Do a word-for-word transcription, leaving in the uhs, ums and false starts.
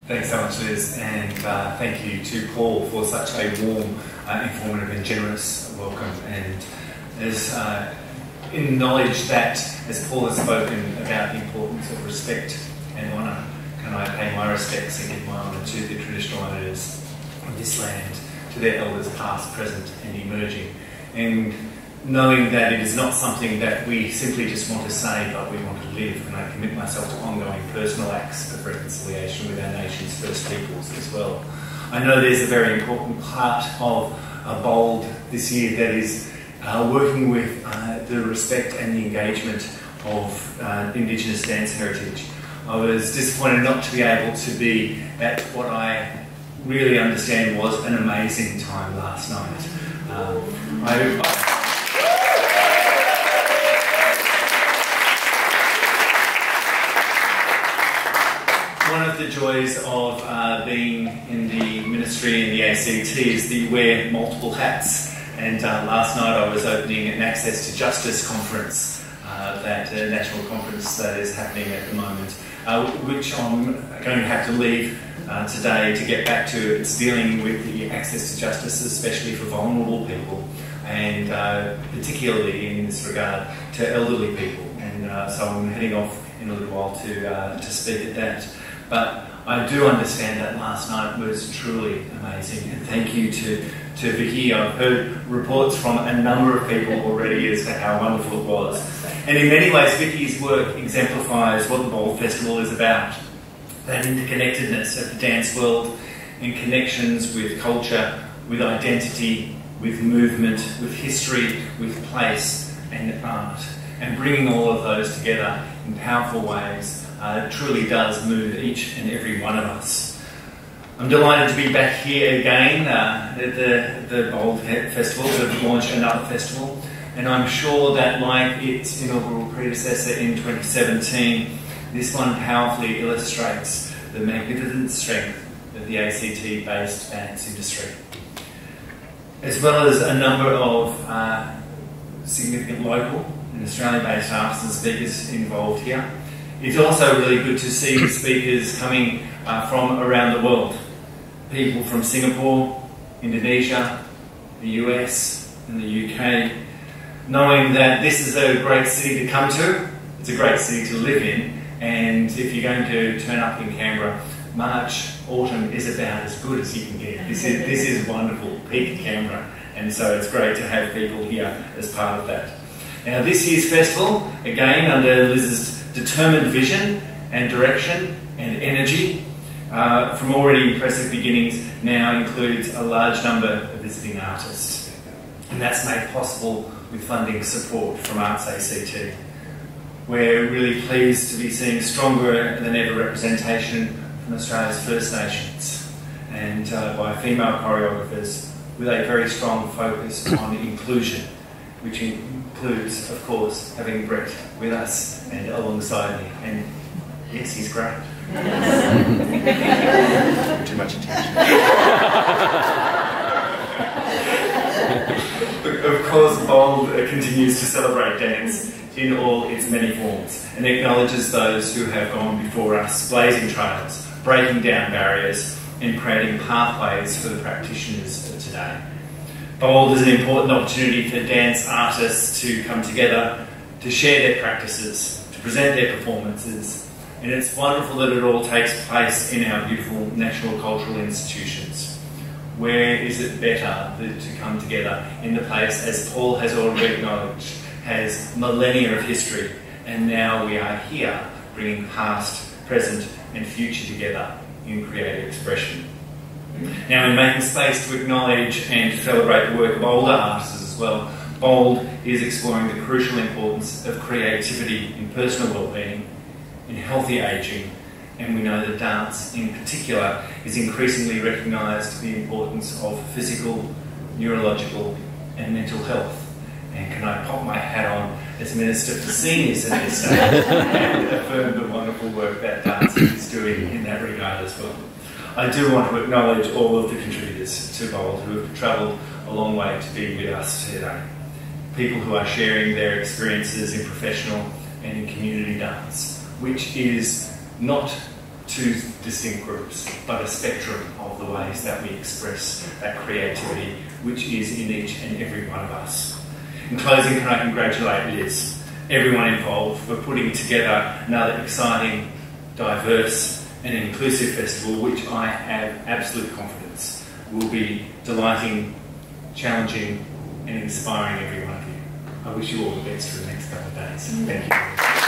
Thanks so much, Liz, and uh, thank you to Paul for such a warm, uh, informative and generous welcome. And as uh, in knowledge that, as Paul has spoken about the importance of respect and honour, can I pay my respects and give my honour to the traditional owners of this land, to their elders past, present and emerging. And knowing that it is not something that we simply just want to say, but we want to live, and I commit myself to ongoing personal acts of reconciliation with our nation's First Peoples as well. I know there's a very important part of uh, BOLD this year that is uh, working with uh, the respect and the engagement of uh, Indigenous dance heritage. I was disappointed not to be able to be at what I really understand was an amazing time last night. Um, I, I One of the joys of uh, being in the ministry in the A C T is that you wear multiple hats. And uh, last night I was opening an Access to Justice conference, uh, that uh, national conference that is happening at the moment, uh, which I'm going to have to leave uh, today to get back to. It's dealing with the access to justice, especially for vulnerable people, and uh, particularly in this regard to elderly people. And uh, so I'm heading off in a little while to, uh, to speak at that. But I do understand that last night was truly amazing, and thank you to, to Vicky. I've heard reports from a number of people already as to how wonderful it was. And in many ways, Vicky's work exemplifies what the BOLD Festival is about. That interconnectedness of the dance world and connections with culture, with identity, with movement, with history, with place and art. And bringing all of those together in powerful ways Uh, truly does move each and every one of us. I'm delighted to be back here again uh, at the, the BOLD Festival, to launch another festival, and I'm sure that, like its inaugural predecessor in twenty seventeen, this one powerfully illustrates the magnificent strength of the A C T-based dance industry, as well as a number of uh, significant local and Australian-based artists and speakers involved here. It's also really good to see speakers coming uh, from around the world. People from Singapore, Indonesia, the U S and the U K, knowing that this is a great city to come to, it's a great city to live in, and if you're going to turn up in Canberra, March, autumn is about as good as you can get. This is, this is wonderful, peak Canberra, and so it's great to have people here as part of that. Now this year's festival, again under Liz's determined vision and direction and energy, uh, from already impressive beginnings, now includes a large number of visiting artists. And that's made possible with funding support from Arts A C T. We're really pleased to be seeing stronger than ever representation from Australia's First Nations, and uh, by female choreographers with a very strong focus on inclusion, which includes, of course, having Brett with us and alongside me. And yes, he's great. Too much attention. Of course, BOLD continues to celebrate dance in all its many forms and acknowledges those who have gone before us, blazing trails, breaking down barriers and creating pathways for the practitioners of today. BOLD is an important opportunity for dance artists to come together, to share their practices, to present their performances, and it's wonderful that it all takes place in our beautiful national cultural institutions. Where is it better to come together in the place, as Paul has already acknowledged, has millennia of history, and now we are here bringing past, present and future together in creative expression. Now, in making space to acknowledge and celebrate the work of older artists as well, BOLD is exploring the crucial importance of creativity in personal well-being, in healthy ageing, and we know that dance in particular is increasingly recognised the importance of physical, neurological and mental health. And can I pop my hat on as Minister for Seniors at this stage and affirm the wonderful work that dance is doing in that regard as well. I do want to acknowledge all of the contributors to BOLD who have travelled a long way to be with us today. People who are sharing their experiences in professional and in community dance, which is not two distinct groups, but a spectrum of the ways that we express that creativity, which is in each and every one of us. In closing, can I congratulate Liz, everyone involved, for putting together another exciting, diverse and inclusive festival, which I have absolute confidence will be delighting, challenging and inspiring every one of you. I wish you all the best for the next couple of days. Thank you.